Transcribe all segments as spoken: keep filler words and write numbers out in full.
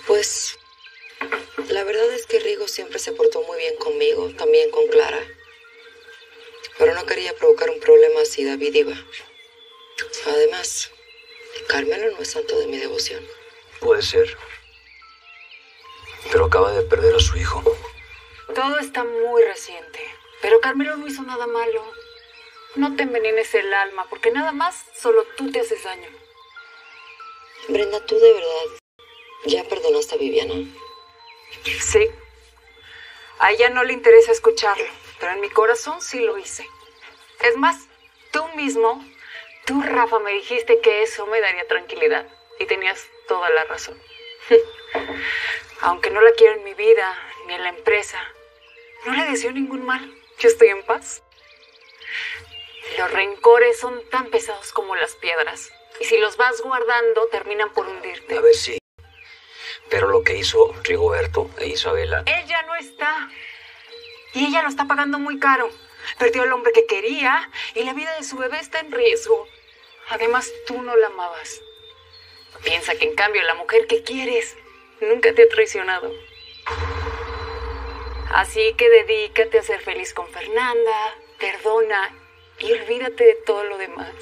Pues la verdad es que Rigo siempre se portó muy bien conmigo, también con Clara. Pero no quería provocar un problema si David iba. Además, Carmelo no es santo de mi devoción. Puede ser. Pero acaba de perder a su hijo. Todo está muy reciente. Pero Carmelo no hizo nada malo. No te envenenes el alma, porque nada más solo tú te haces daño. Brenda, ¿tú de verdad ya perdonaste a Viviana? Sí. A ella no le interesa escucharlo, pero en mi corazón sí lo hice. Es más, tú mismo, tú, Rafa, me dijiste que eso me daría tranquilidad. Y tenías toda la razón. Aunque no la quiero en mi vida, ni en la empresa, no le deseo ningún mal. Yo estoy en paz. Los rencores son tan pesados como las piedras. Y si los vas guardando, terminan por hundirte. A ver, sí. Pero lo que hizo Rigoberto e Isabela... Él ya no está. Y ella lo está pagando muy caro. Perdió al hombre que quería y la vida de su bebé está en riesgo. Además, tú no la amabas. Piensa que en cambio la mujer que quieres nunca te ha traicionado. Así que dedícate a ser feliz con Fernanda, perdona y olvídate de todo lo demás.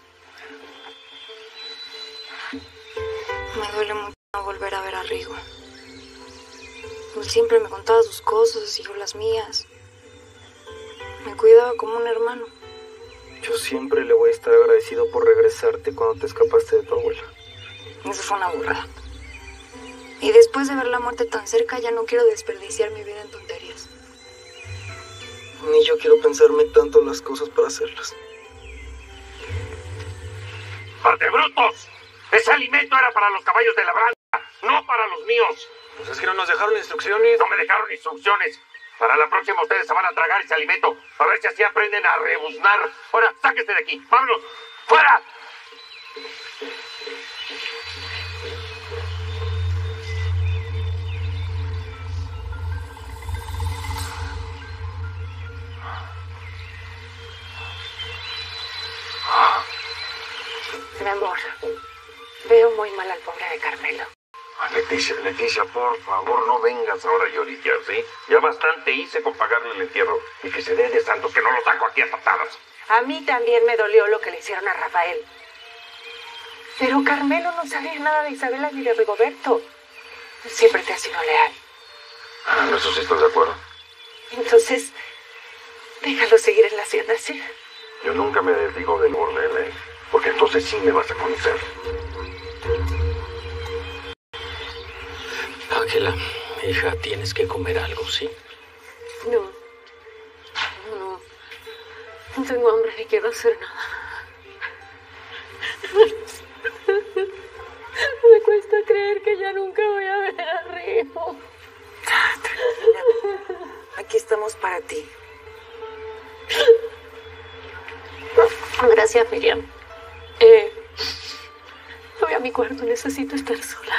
Me duele mucho no volver a ver a Rigo. Él siempre me contaba sus cosas y yo las mías. Me cuidaba como un hermano. Yo siempre le voy a estar agradecido por regresarte cuando te escapaste de tu abuela. Eso fue una burrada. Y después de ver la muerte tan cerca, ya no quiero desperdiciar mi vida en tonterías. Ni yo quiero pensarme tanto las cosas para hacerlas. ¡Par de brutos! Ese alimento era para los caballos de la branca, no para los míos. Pues es que no nos dejaron instrucciones. No me dejaron instrucciones. Para la próxima ustedes se van a tragar ese alimento. A ver si así aprenden a rebuznar. Ahora, sáquense de aquí. ¡Vámonos! ¡Fuera! Mi amor, veo muy mal al pobre de Carmelo. Leticia, Leticia, por favor, no vengas ahora a llorillar, ¿sí? Ya bastante hice con pagarle el entierro. Y que se dé de santo que no lo saco aquí a patadas. A mí también me dolió lo que le hicieron a Rafael. Pero Carmelo no sabía nada de Isabela ni de Rigoberto. Siempre te ha sido leal. Ah, eso sí estoy de acuerdo. Entonces, déjalo seguir en la hacienda, ¿sí? Yo nunca me desdigo del Borlele, porque entonces sí me vas a conocer. Ángela, hija, tienes que comer algo, ¿sí? No, no, no. No tengo hambre ni quiero hacer nada. Me cuesta creer que ya nunca voy a ver a Rigo. Tranquila. Aquí estamos para ti. Gracias, Miriam. Eh, voy a mi cuarto, necesito estar sola.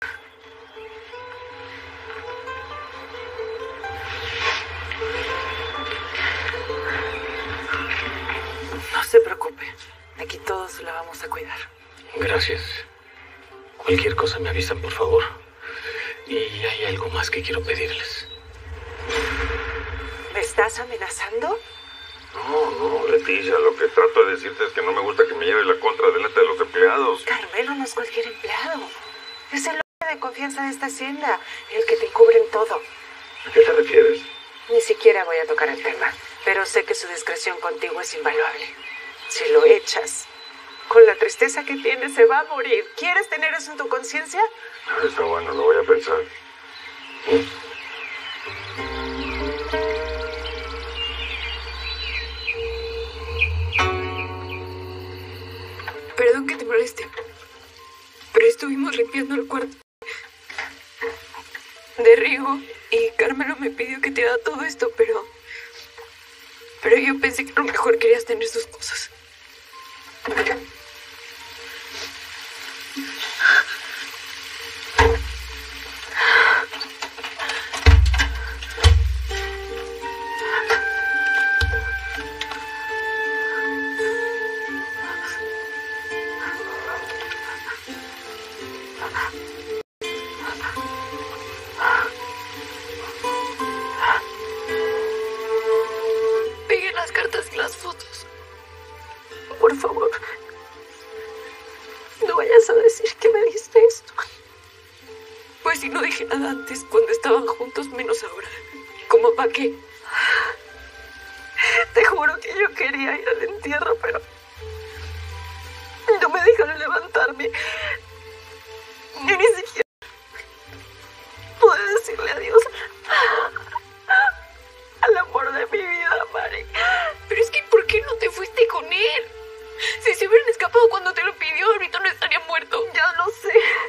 No se preocupe. Aquí todos la vamos a cuidar. Gracias. Cualquier cosa me avisan, por favor. Y hay algo más que quiero pedirles. ¿Me estás amenazando? No, no, Leticia, lo que trato de decirte es que no me gusta que me lleve la contra delante de los empleados. Carmelo no es cualquier empleado. Es el hombre de confianza de esta hacienda, el que te cubre en todo. ¿A qué te refieres? Ni siquiera voy a tocar el tema, pero sé que su discreción contigo es invaluable. Si lo echas, con la tristeza que tiene, se va a morir. ¿Quieres tener eso en tu conciencia? Está bueno, lo voy a pensar. ¿Sí? Perdón que te moleste, pero estuvimos limpiando el cuarto de Rigo y Carmelo me pidió que te diera todo esto, pero... Pero yo pensé que a lo mejor querías tener sus cosas. Pues si no dije nada antes, cuando estaban juntos, menos ahora. ¿Cómo para qué? Te juro que yo quería ir al entierro, pero no me dejaron levantarme. Ni, ni siquiera pude decirle adiós al amor de mi vida, Mari. Pero es que, ¿por qué no te fuiste con él? Si se hubieran escapado cuando te lo pidió, ahorita no estaría muerto. Ya lo sé.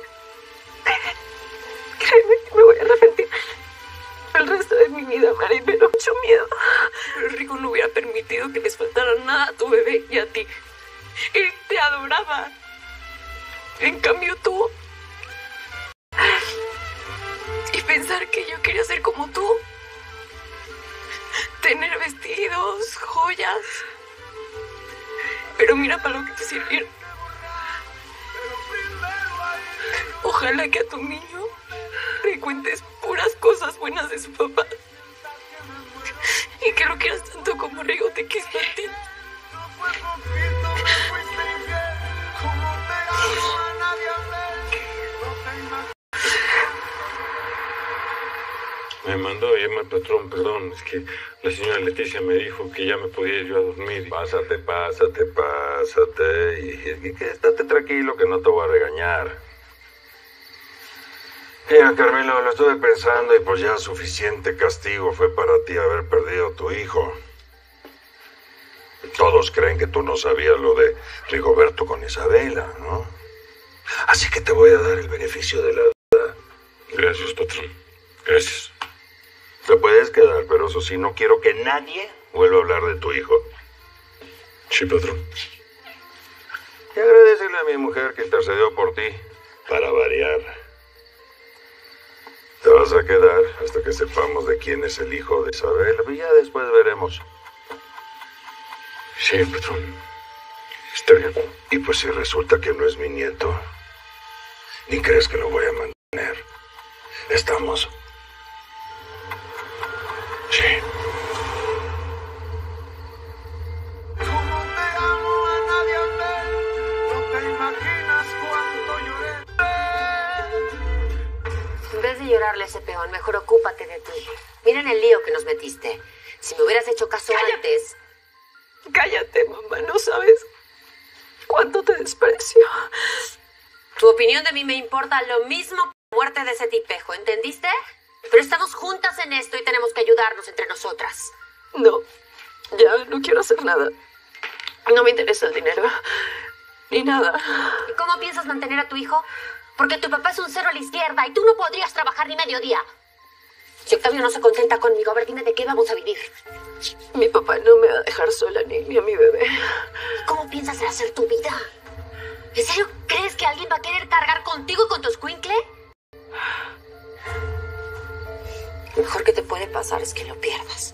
Créeme que me voy a arrepentir el resto de mi vida, Mari, pero mucho miedo. Pero Rigo no hubiera permitido que les faltara nada a tu bebé y a ti. Él te adoraba. En cambio tú... Y pensar que yo quería ser como tú. Tener vestidos, joyas. Pero mira para lo que te sirvieron. Ojalá que a tu niño le cuentes puras cosas buenas de su papá. Y que lo quieras tanto como Rigo te quiso a ti. Me mandó a llamar, patrón, perdón, es que la señora Leticia me dijo que ya me podía ir yo a dormir. Pásate, pásate, pásate. Y, y que estate tranquilo, que no te voy a regañar. Mira, Carmelo, lo estuve pensando y pues ya suficiente castigo fue para ti haber perdido a tu hijo. Todos creen que tú no sabías lo de Rigoberto con Isabela, ¿no? Así que te voy a dar el beneficio de la duda. Gracias, patrón. Gracias. Te puedes quedar, pero eso sí, no quiero que nadie vuelva a hablar de tu hijo. Sí, patrón. Y agradecele a mi mujer que intercedió por ti, para variar. Te vas a quedar hasta que sepamos de quién es el hijo de Isabel. Y ya después veremos. Sí, patrón. Está bien. Y pues si resulta que no es mi nieto, ni crees que lo voy a mantener. ¿Estamos? Sí. Como te amo a nadie ver, no te imaginas cuánto lloré. En vez de llorarle a ese peón, mejor ocúpate de ti. Miren el lío que nos metiste. Si me hubieras hecho caso ¡Cállate! antes... Cállate, mamá, no sabes cuánto te desprecio. Tu opinión de mí me importa lo mismo que la muerte de ese tipejo, ¿entendiste? Pero estamos juntas en esto y tenemos que ayudarnos entre nosotras. No, ya no quiero hacer nada. No me interesa el dinero, ni nada. ¿Y cómo piensas mantener a tu hijo? Porque tu papá es un cero a la izquierda y tú no podrías trabajar ni mediodía. Si Octavio no se contenta conmigo, a ver, dime de qué vamos a vivir. Mi papá no me va a dejar sola ni, ni a mi bebé. ¿Cómo piensas hacer tu vida? ¿En serio crees que alguien va a querer cargar contigo y con tu escuincle? Lo mejor que te puede pasar es que lo pierdas.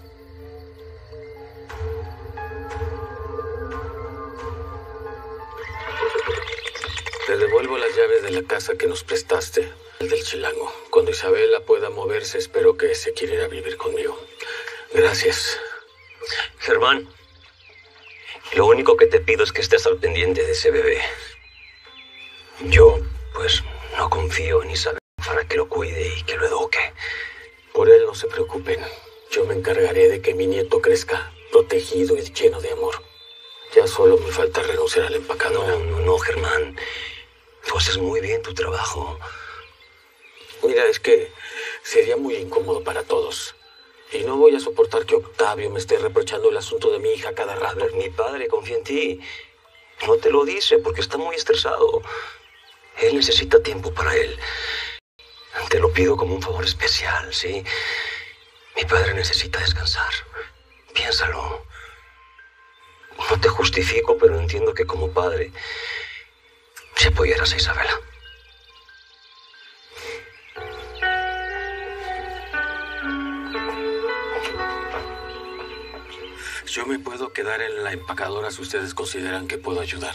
Te devuelvo las llaves de la casa que nos prestaste, el del Chilango. Cuando Isabela pueda moverse, espero que se quiera ir a vivir conmigo. Gracias. Germán, lo único que te pido es que estés al pendiente de ese bebé. Yo, pues, no confío en Isabela para que lo cuide y que lo eduque. Por él no se preocupen. Yo me encargaré de que mi nieto crezca protegido y lleno de amor. Ya solo me falta renunciar al empacador. No, no, no, Germán. Tú haces muy bien tu trabajo. Mira, es que sería muy incómodo para todos. Y no voy a soportar que Octavio me esté reprochando el asunto de mi hija cada rato. Mi padre confía en ti. No te lo dice porque está muy estresado. Él necesita tiempo para él. Te lo pido como un favor especial, ¿sí? Mi padre necesita descansar. Piénsalo. No te justifico, pero entiendo que como padre, si apoyaras a Isabela. Yo me puedo quedar en la empacadora si ustedes consideran que puedo ayudar.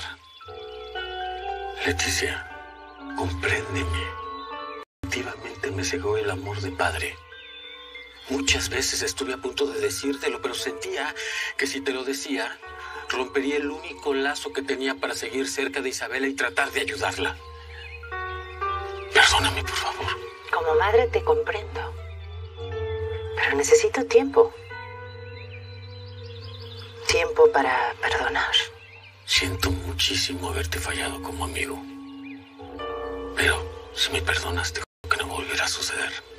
Leticia, compréndeme. Efectivamente me cegó el amor de padre. Muchas veces estuve a punto de decírtelo, pero sentía que si te lo decía, rompería el único lazo que tenía para seguir cerca de Isabela y tratar de ayudarla. Perdóname, por favor. Como madre te comprendo. Pero necesito tiempo. Tiempo para perdonar. Siento muchísimo haberte fallado como amigo. Pero si me perdonas, te juro que no volverá a suceder.